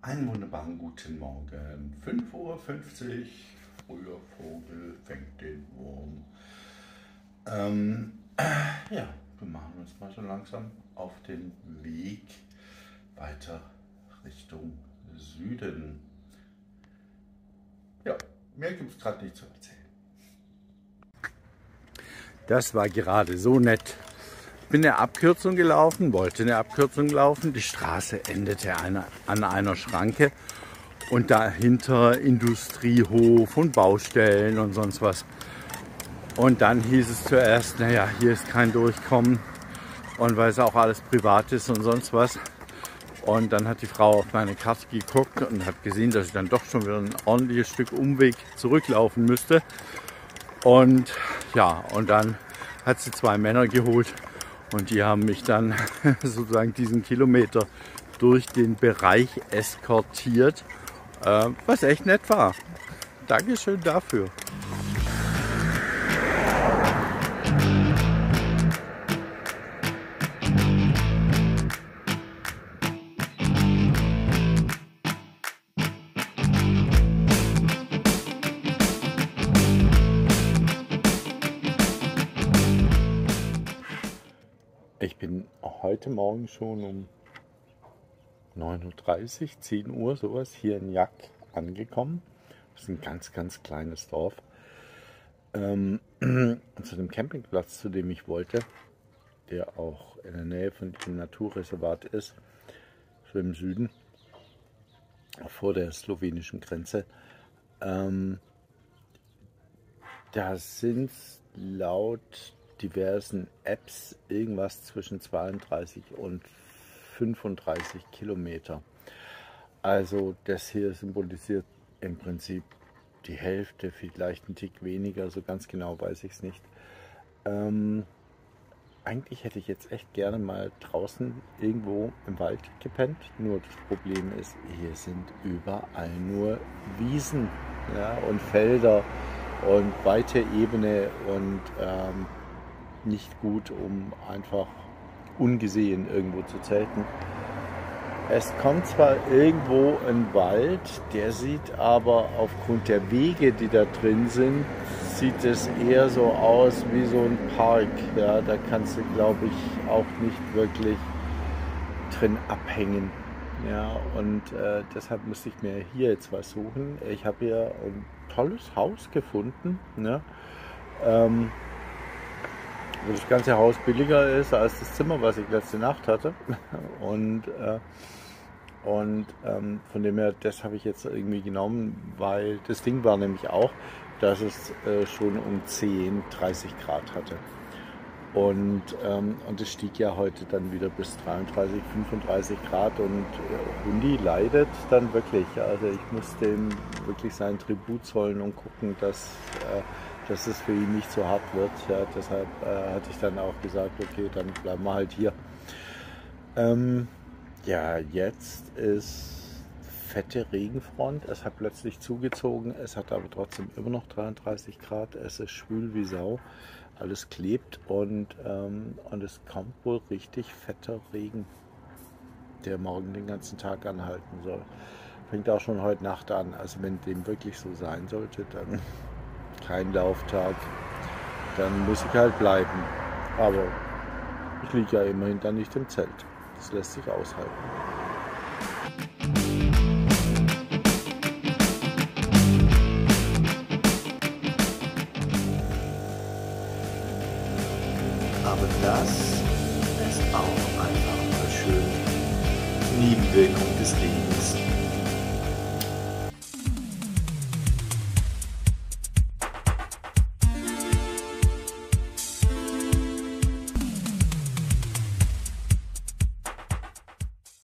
Einen wunderbaren guten Morgen. 5:50 Uhr, früher Vogel fängt den Wurm. Ja, wir machen uns mal so langsam auf den Weg weiter Richtung Süden. Ja, mehr gibt es gerade nicht zu erzählen. Das war gerade so nett. Ich bin eine Abkürzung gelaufen, wollte eine Abkürzung laufen. Die Straße endete an einer Schranke und dahinter Industriehof und Baustellen und sonst was. Und dann hieß es zuerst, naja, hier ist kein Durchkommen und weil es auch alles privat ist und sonst was. Und dann hat die Frau auf meine Karte geguckt und hat gesehen, dass ich dann doch schon wieder ein ordentliches Stück Umweg zurücklaufen müsste. Und ja, und dann hat sie 2 Männer geholt. Und die haben mich dann sozusagen diesen Kilometer durch den Bereich eskortiert, was echt nett war. Dankeschön dafür. Ich bin heute Morgen schon um 9:30 Uhr, 10 Uhr sowas hier in Jack angekommen. Das ist ein ganz, ganz kleines Dorf. Und zu dem Campingplatz, zu dem ich wollte, der auch in der Nähe von dem Naturreservat ist, so im Süden, vor der slowenischen Grenze. Da sind laut diversen Apps irgendwas zwischen 32 und 35 Kilometer. Also das hier symbolisiert im Prinzip die Hälfte, vielleicht ein Tick weniger, so ganz genau weiß ich es nicht. Eigentlich hätte ich jetzt echt gerne mal draußen irgendwo im Wald gepennt, nur das Problem ist, hier sind überall nur Wiesen, ja, und Felder und weite Ebene und nicht gut, um einfach ungesehen irgendwo zu zelten. Es kommt zwar irgendwo ein Wald, der sieht aber aufgrund der Wege, die da drin sind, sieht es eher so aus wie so ein Park. Ja, da kannst du, glaube ich, auch nicht wirklich drin abhängen. Ja, und deshalb musste ich mir hier jetzt was suchen. Ich habe hier ein tolles Haus gefunden, ne? Wo das ganze Haus billiger ist als das Zimmer, was ich letzte Nacht hatte. Und von dem her, das habe ich jetzt irgendwie genommen, weil das Ding war nämlich auch, dass es schon um 30 Grad hatte. Und es stieg ja heute dann wieder bis 33, 35 Grad und Hundi leidet dann wirklich. Also ich muss dem wirklich seinen Tribut zollen und gucken, dass es für ihn nicht so hart wird. Ja, deshalb hatte ich dann auch gesagt, okay, dann bleiben wir halt hier. Ja, jetzt ist fette Regenfront. Es hat plötzlich zugezogen. Es hat aber trotzdem immer noch 33 Grad. Es ist schwül wie Sau. Alles klebt und es kommt wohl richtig fetter Regen, der morgen den ganzen Tag anhalten soll. Fängt auch schon heute Nacht an. Also wenn dem wirklich so sein sollte, dann kein Lauftag, dann muss ich halt bleiben. Aber ich liege ja immerhin dann nicht im Zelt. Das lässt sich aushalten. Aber das ist auch einfach mal schön. Nebenwirkung des Lebens.